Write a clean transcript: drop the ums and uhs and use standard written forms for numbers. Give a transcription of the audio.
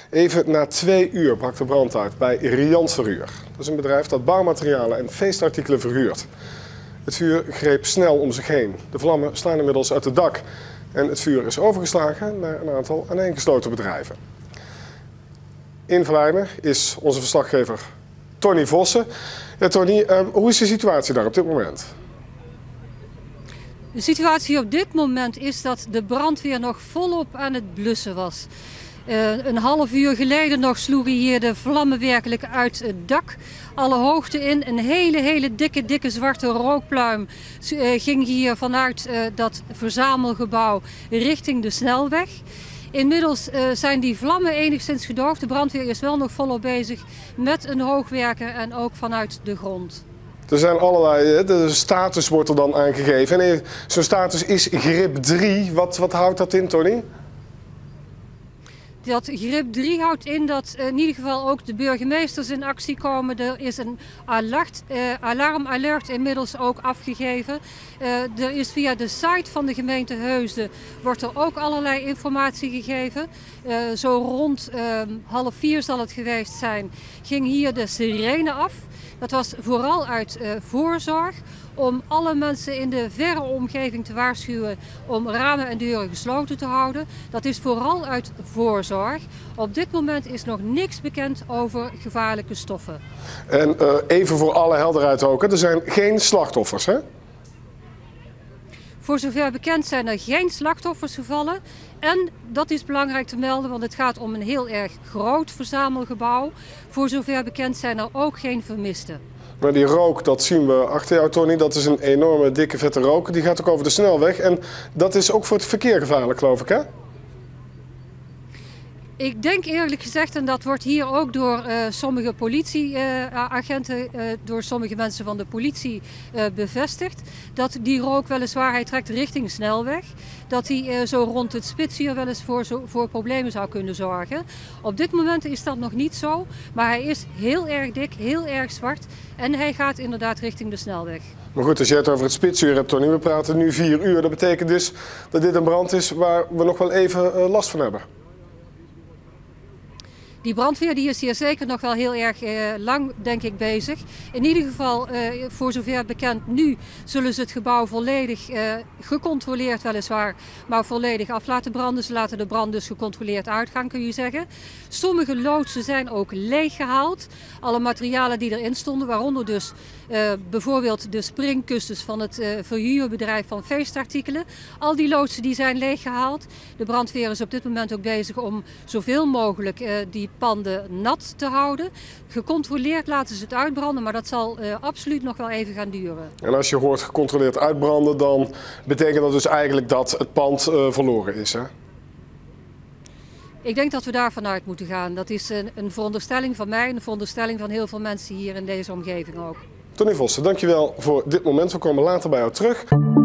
Even na 2 uur brak de brand uit bij Riant Verhuur. Dat is een bedrijf dat bouwmaterialen en feestartikelen verhuurt. Het vuur greep snel om zich heen. De vlammen slaan inmiddels uit het dak. En het vuur is overgeslagen naar een aantal aaneengesloten bedrijven. In Vlijmen is onze verslaggever Tony Vossen. Ja, Tony, hoe is de situatie daar op dit moment? De situatie op dit moment is dat de brandweer nog volop aan het blussen was. Een half uur geleden nog sloegen hier de vlammen werkelijk uit het dak. Alle hoogte in. Een hele dikke zwarte rookpluim ging hier vanuit dat verzamelgebouw richting de snelweg. Inmiddels zijn die vlammen enigszins gedoofd. De brandweer is wel nog volop bezig met een hoogwerker en ook vanuit de grond. Er zijn allerlei, de status wordt er dan aangegeven. En zo'n status is grip 3. Wat houdt dat in, Tony? Dat grip 3 houdt in dat in ieder geval ook de burgemeesters in actie komen. Er is een alarmalert inmiddels ook afgegeven. Er is via de site van de gemeente Heusden wordt er ook allerlei informatie gegeven. Zo rond 3:30 zal het geweest zijn, ging hier de sirene af. Dat was vooral uit voorzorg om alle mensen in de verre omgeving te waarschuwen om ramen en deuren gesloten te houden. Dat is vooral uit voorzorg. Op dit moment is nog niks bekend over gevaarlijke stoffen. En even voor alle helderheid ook, er zijn geen slachtoffers, hè? Voor zover bekend zijn er geen slachtoffers gevallen. En dat is belangrijk te melden, want het gaat om een heel erg groot verzamelgebouw. Voor zover bekend zijn er ook geen vermisten. Maar die rook, dat zien we achter jou, Tony, dat is een enorme dikke vette rook. Die gaat ook over de snelweg en dat is ook voor het verkeer gevaarlijk, geloof ik, hè? Ik denk eerlijk gezegd, en dat wordt hier ook door sommige politieagenten, door sommige mensen van de politie bevestigd, dat die rook weliswaar, hij trekt richting snelweg, dat hij zo rond het spitsuur wel eens voor problemen zou kunnen zorgen. Op dit moment is dat nog niet zo, maar hij is heel erg dik, heel erg zwart en hij gaat inderdaad richting de snelweg. Maar goed, als je het over het spitsuur hebt, Tony, we praten nu 4 uur. Dat betekent dus dat dit een brand is waar we nog wel even last van hebben. Die brandweer die is hier zeker nog wel heel erg lang, denk ik, bezig. In ieder geval, voor zover bekend nu, zullen ze het gebouw volledig gecontroleerd weliswaar, maar volledig af laten branden. Ze laten de brand dus gecontroleerd uitgaan, kun je zeggen. Sommige loodsen zijn ook leeggehaald. Alle materialen die erin stonden, waaronder dus bijvoorbeeld de springkussens van het verhuurbedrijf van feestartikelen. Al die loodsen die zijn leeggehaald. De brandweer is op dit moment ook bezig om zoveel mogelijk die panden nat te houden. Gecontroleerd laten ze het uitbranden, maar dat zal absoluut nog wel even gaan duren. En als je hoort gecontroleerd uitbranden, dan betekent dat dus eigenlijk dat het pand verloren is, hè? Ik denk dat we daarvan uit moeten gaan. Dat is een veronderstelling van mij en een veronderstelling van heel veel mensen hier in deze omgeving ook. Tony Vossen, dankjewel voor dit moment. We komen later bij jou terug.